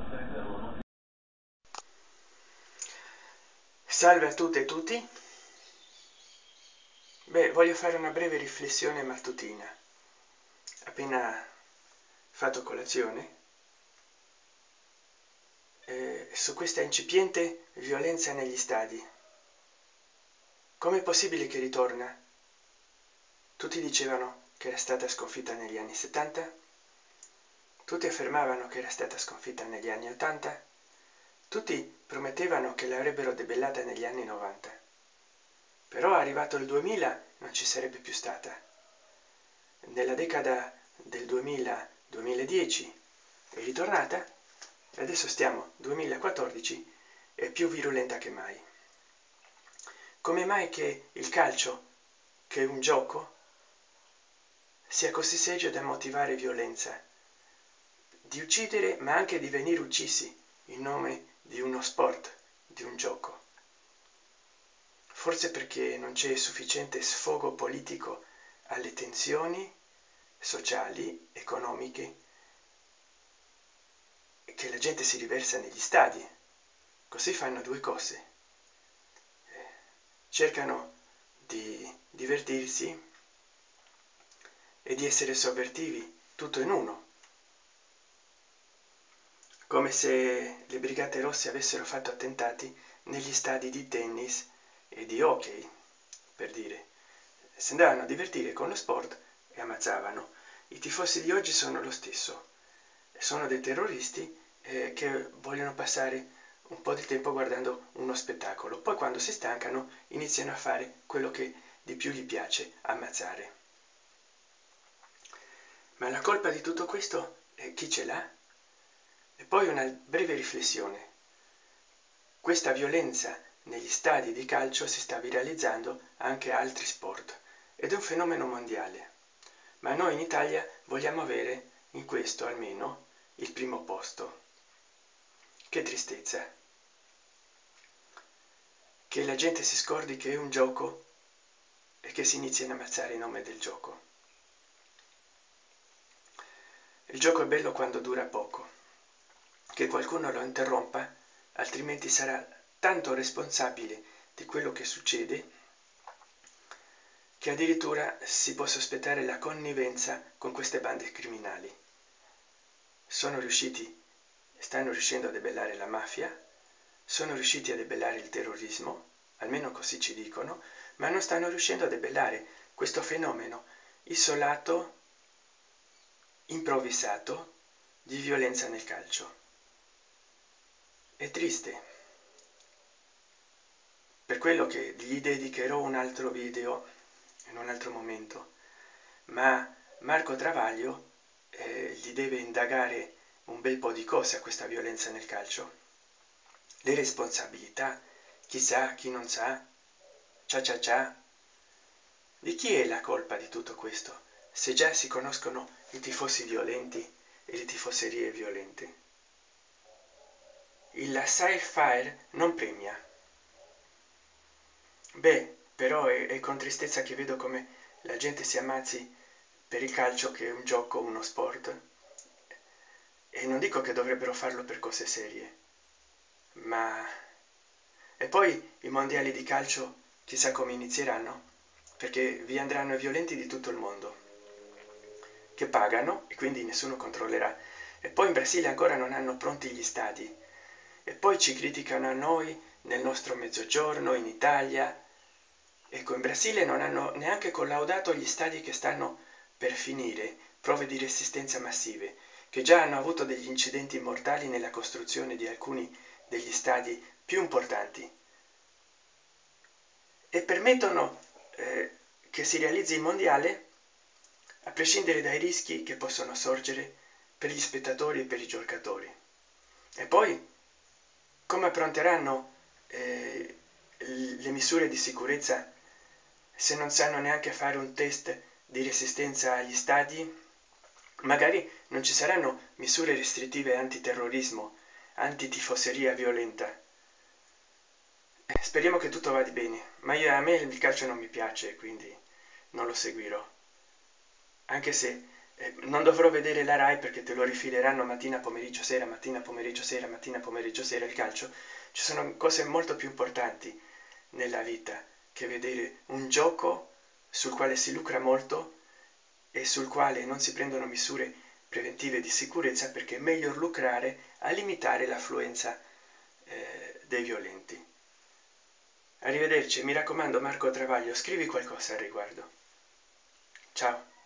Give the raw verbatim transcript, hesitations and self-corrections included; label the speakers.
Speaker 1: Salve a tutte e tutti. Beh, voglio fare una breve riflessione mattutina. Appena fatto colazione eh, su questa incipiente violenza negli stadi. Com'è possibile che ritorna? Tutti dicevano che era stata sconfitta negli anni settanta, tutti affermavano che era stata sconfitta negli anni ottanta, tutti promettevano che l'avrebbero debellata negli anni novanta. Però arrivato il duemila non ci sarebbe più stata. Nella decada del duemila duemiladieci è ritornata e adesso stiamo duemilaquattordici, è più virulenta che mai. Come mai che il calcio, che è un gioco, sia così serio da motivare violenza, di uccidere ma anche di venire uccisi in nome di uno sport, di un gioco? Forse perché non c'è sufficiente sfogo politico alle tensioni sociali, economiche, che la gente si riversa negli stadi. Così fanno due cose: cercano di divertirsi e di essere sovvertivi, tutto in uno, come se le Brigate Rosse avessero fatto attentati negli stadi di tennis e di hockey, per dire. Si andavano a divertire con lo sport e ammazzavano. I tifosi di oggi sono lo stesso, sono dei terroristi eh, che vogliono passare un po' di tempo guardando uno spettacolo, poi quando si stancano iniziano a fare quello che di più gli piace, ammazzare. Ma la colpa di tutto questo eh, chi ce l'ha? E poi una breve riflessione: questa violenza negli stadi di calcio si sta viralizzando anche a altri sport ed è un fenomeno mondiale, ma noi in Italia vogliamo avere in questo almeno il primo posto. Che tristezza che la gente si scordi che è un gioco e che si inizi a ammazzare in nome del gioco. Il gioco è bello quando dura poco, che qualcuno lo interrompa, altrimenti sarà tanto responsabile di quello che succede che addirittura si può sospettare la connivenza con queste bande criminali. Sono riusciti, stanno riuscendo a debellare la mafia, sono riusciti a debellare il terrorismo, almeno così ci dicono, ma non stanno riuscendo a debellare questo fenomeno isolato, improvvisato, di violenza nel calcio. È triste. Per quello che gli dedicherò un altro video in un altro momento, ma Marco Travaglio eh, gli deve indagare un bel po' di cose a questa violenza nel calcio. Le responsabilità, chi sa, chi non sa, cia cia cia. Di chi è la colpa di tutto questo, se già si conoscono i tifosi violenti e le tifoserie violente? Il laissez faire non premia. Beh, però è, è con tristezza che vedo come la gente si ammazzi per il calcio, che è un gioco, uno sport, e non dico che dovrebbero farlo per cose serie, ma... E poi i mondiali di calcio chissà come inizieranno, perché vi andranno i violenti di tutto il mondo, che pagano e quindi nessuno controllerà. E poi in Brasile ancora non hanno pronti gli stadi, e poi ci criticano a noi nel nostro mezzogiorno, in Italia. Ecco, in Brasile non hanno neanche collaudato gli stadi che stanno per finire, prove di resistenza massive, che già hanno avuto degli incidenti mortali nella costruzione di alcuni degli stadi più importanti, e permettono eh, che si realizzi il mondiale a prescindere dai rischi che possono sorgere per gli spettatori e per i giocatori. E poi come affronteranno eh, le misure di sicurezza se non sanno neanche fare un test di resistenza agli stadi? Magari non ci saranno misure restrittive antiterrorismo, antitifoseria violenta. Speriamo che tutto vada bene, ma io, a me il calcio non mi piace, quindi non lo seguirò. Anche se eh, non dovrò vedere la Rai perché te lo rifileranno mattina, pomeriggio, sera, mattina, pomeriggio, sera, mattina, pomeriggio, sera il calcio. Ci sono cose molto più importanti nella vita che vedere un gioco sul quale si lucra molto e sul quale non si prendono misure preventive di sicurezza, perché è meglio lucrare a limitare l'affluenza eh, dei violenti. Arrivederci, mi raccomando Marco Travaglio, scrivi qualcosa al riguardo. Ciao.